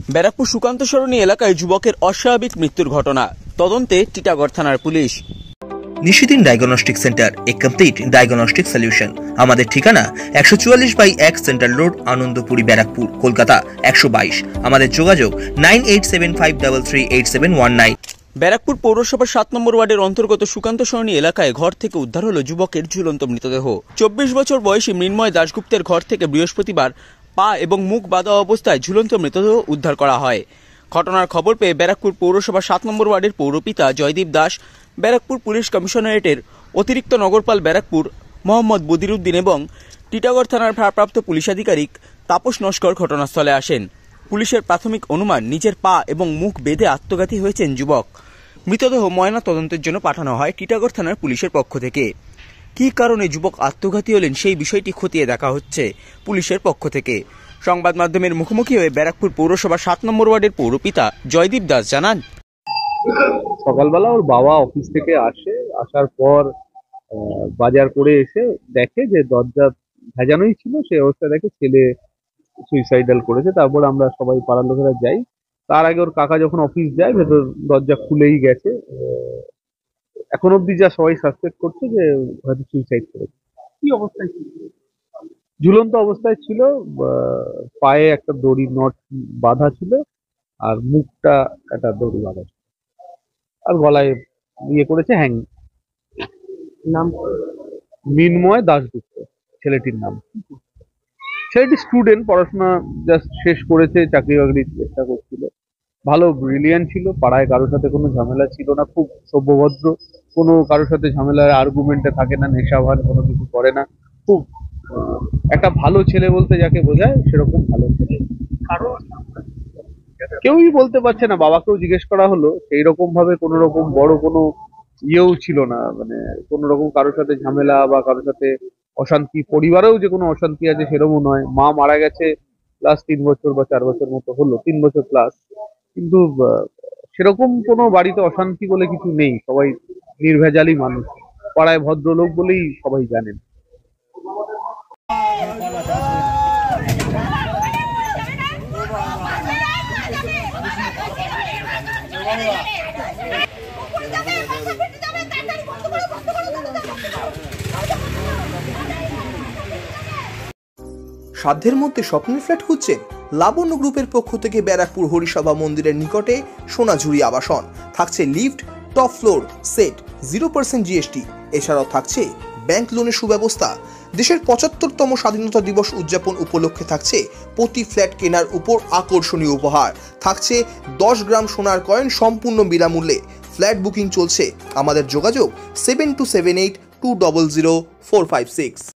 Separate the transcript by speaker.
Speaker 1: ব্যারাকপুর সুকান্ত সরণী এলাকায় যুবকের অস্বাভাবিক মৃত্যুর ঘটনা, তদন্তে টিটাগড় থানার পুলিশ।
Speaker 2: Nishidin diagnostic centre, a complete diagnostic solution. আমাদের ঠিকানা 144/1 সেন্ট্রাল রোড, আনন্দপুরি, ব্যারাকপুর, কলকাতা 122। আমাদের যোগাযোগ 9875338719।
Speaker 1: ব্যারাকপুর পৌরসভার 7 নম্বর ওয়ার্ডের অন্তর্গত সুকান্ত সরণী এলাকায় ঘর থেকে উদ্ধার হলো যুবকের ঝুলন্ত মৃতদেহ। 24 বছর বয়সী মৃন্ময় দাশগুপ্তের ঘর থেকে বৃহস্পতিবার পা এবং মুখ বাঁধা অবস্থায় ঝুলন্ত মৃতদেহ উদ্ধার করা হয়। ঘটনার খবর পেয়ে ব্যারাকপুর পৌরসভা 7 নম্বর ওয়ার্ডের পৌরপিতা জয়দীপ দাস, ব্যারাকপুর পুলিশ কমিশনারেটের অতিরিক্ত নগরপাল ব্যারাকপুর মোহাম্মদ বদিরুদ্দিন এবং টিটাগড় থানার ভারপ্রাপ্ত পুলিশ আধিকারিক তাপস নস্কর ঘটনাস্থলে আসেন। পুলিশের প্রাথমিক অনুমান, নিজের পা এবং মুখ বেঁধে আত্মঘাতী হয়েছেন যুবক। মৃতদেহ ময়না তদন্তের জন্য পাঠানো হয় টিটাগড় থানার পুলিশের পক্ষ থেকে। কী কারণে যুবক আত্মঘাতী হলেন সেই বিষয়টি খতিয়ে দেখা হচ্ছে পুলিশের পক্ষ থেকে। সংবাদ মাধ্যমের মুখোমুখি হয়ে ব্যারাকপুর পৌরসভা 7 নম্বর ওয়ার্ডের পৌরপিতা জয়দীপ দাস জানান,
Speaker 3: সকালবেলা ওর বাবা অফিস থেকে আসার পর বাজার করে এসে দেখে যে দরজা ভেজানোই ছিল, সেই অবস্থায় দেখে ছেলে সুইসাইডাল করেছে। তারপর আমরা সবাই পাড়ার লোকেরা যাই। তার আগে ওর কাকা যখন অফিস যায়, ভেতর দরজা খুলেই গেছে। এখন অব্দি যা সবাই সাসপেক্ট করছে যে হয়তো সুইসাইড করেছে। কি অবস্থায় ছিল? ঝুলন্ত অবস্থায় ছিল, পায়ে একটা দড়ি নট বাঁধা ছিল, আর মুখটা একটা দড়ি বাঁধা ছিল, আর গলায় করেছে হ্যাং। নাম মৃন্ময় দাশগুপ্ত ছেলেটির নাম। ছেলেটি স্টুডেন্ট, পড়াশোনা জাস্ট শেষ করেছে, চাকরি বাকরির চেষ্টা করছিল। ভালো ব্রিলিয়ান্ট ছিল, পাড়ায় কারোর সাথে কোনো ঝামেলা ছিল না, খুব সভ্যভদ্র, কোনো কারোর সাথে ঝামেলার আর্গুমেন্টে থাকে না, নেশাভান কোনো কিছু করে না। খুব একটা ভালো ছেলে বলতে যাকে বোঝায় সেরকম ভালো ছেলে। কেউই বলতে পারছে না, বাবাকেও জিজ্ঞেস করা হলো, সেই রকম ভাবে কোনো রকম বড় কোনো ইয়েও ছিল না, মানে কোনো রকম কারোর সাথে ঝামেলা বা কারোর সাথে অশান্তি, পরিবারেও যে কোনো অশান্তি আছে সেরকমও নয়। মা মারা গেছে প্লাস 3 বছর বা 4 বছর মতো হলো, 3 বছর প্লাস, কিন্তু সেরকম কোনো বাড়িতে অশান্তি বলে কিছু নেই। সবাই নির্ভেজালি মানুষ, পাড়ায় ভদ্রলোক বলেই সবাই জানেন।
Speaker 2: সাধ্যের মধ্যে স্বপ্নের ফ্ল্যাট খুঁজছেন? লাবণ্য গ্রুপের পক্ষ থেকে ব্যারাকপুর হরিসভা মন্দিরের নিকটে সোনাঝুরি আবাসন। থাকছে lift, top floor, set, 0% GST. এছাড়াও থাকছে ব্যাংক লোনের সুব্যবস্থা। দেশের 75তম স্বাধীনতা দিবস উদযাপন উপলক্ষে থাকছে প্রতি ফ্ল্যাট কেনার উপর আকর্ষণীয় উপহার। থাকছে 10 গ্রাম সোনার কয়েন সম্পূর্ণ বিনামূল্যে। ফ্ল্যাট বুকিং চলছে। আমাদের যোগাযোগ 7278200456।